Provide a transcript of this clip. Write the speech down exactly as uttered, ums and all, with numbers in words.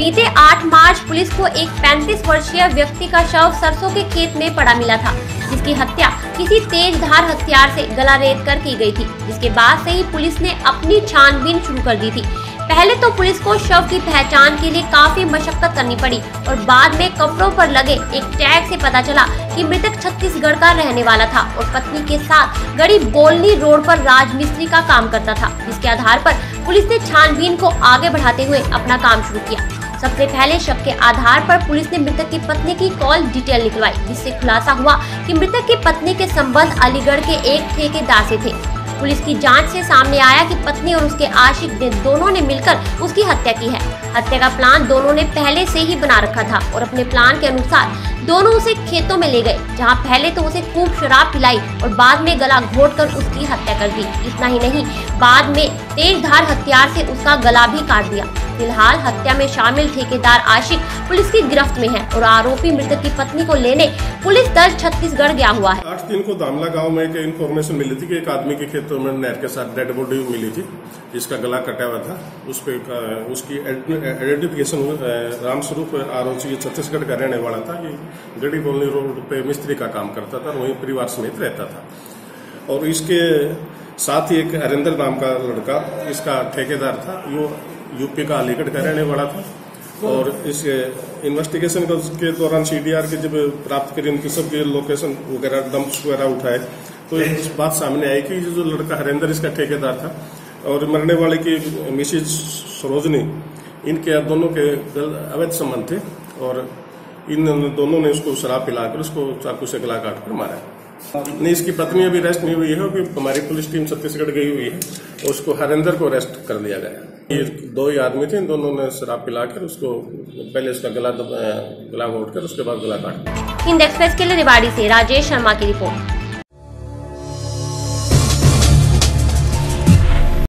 बीते आठ मार्च पुलिस को एक पैंतीस वर्षीय व्यक्ति का शव सरसों के खेत में पड़ा मिला था, जिसकी हत्या किसी तेज धार हथियार से गला रेत कर की गई थी। जिसके बाद से ही पुलिस ने अपनी छानबीन शुरू कर दी थी। पहले तो पुलिस को शव की पहचान के लिए काफी मशक्कत करनी पड़ी और बाद में कपड़ों पर लगे एक टैग से पता चला कि मृतक छत्तीसगढ़ का रहने वाला था और पत्नी के साथ गड़ी बोलनी रोड पर राजमिस्त्री का काम करता था। जिसके आधार पर पुलिस ने छानबीन को आगे बढ़ाते हुए अपना काम शुरू किया। सबसे पहले शव के आधार पर पुलिस ने मृतक की पत्नी की कॉल डिटेल निकलवाई, जिससे खुलासा हुआ कि मृतक की पत्नी के संबंध अलीगढ़ के एक ठेकेदार से थे। पुलिस की जांच से सामने आया कि पत्नी और उसके आशिक ने दोनों ने मिलकर उसकी हत्या की है। हत्या का प्लान दोनों ने पहले से ही बना रखा था और अपने प्लान के अनुसार दोनों उसे खेतों में ले गए, जहां पहले तो उसे खूब शराब पिलाई और बाद में गला घोटकर उसकी हत्या कर दी। इतना ही नहीं, बाद में तेज धार हथियार से उसका गला भी काट दिया। फिलहाल हत्या में शामिल ठेकेदार आशिक पुलिस की गिरफ्त में है और आरोपी मृतक की पत्नी को लेने पुलिस दल छत्तीसगढ़ गया हुआ है। आठ दिन को दामला गांव में एक इन्फॉर्मेशन मिली थी कि एक आदमी के खेतों में नहर के साथ डेड बॉडी मिली थी, जिसका गला कटा हुआ था। उस पे उसकी आइडेंटिफिकेशन रामस्वरूप आरोपी छत्तीसगढ़ का रहने वाला था। ये गड़ी बोलनी रोड पे मिस्त्री का काम करता था, वहीं परिवार समेत रहता था। और इसके साथ ही एक हरिंदर नाम का लड़का इसका ठेकेदार था, वो यूपी का अलीगढ़ का रहने वाला था। और इस इन्वेस्टिगेशन के दौरान सीडीआर के जब प्राप्त करी, उनकी सबके लोकेशन वगैरह डंप्स वगैरह उठाए, तो इस बात सामने आई कि जो लड़का हरिंदर इसका ठेकेदार था और मरने वाले की मिसेज सरोजनी, इनके दोनों के अवैध संबंध थे और इन दोनों ने उसको शराब पिलाकर उसको चाकू से गला काट कर मारा। नहीं, इसकी पत्नी अभी अरेस्ट नहीं हुई है, क्योंकि हमारी पुलिस टीम छत्तीसगढ़ गई हुई है और उसको हरिंदर को अरेस्ट कर लिया गया। ये दो ही आदमी थे, इन दोनों ने शराब पिलाकर उसको पहले उसका गला गला घोट कर उसके बाद गला काट। हिंद एक्सप्रेस के लिए रेवाड़ी से राजेश शर्मा की रिपोर्ट।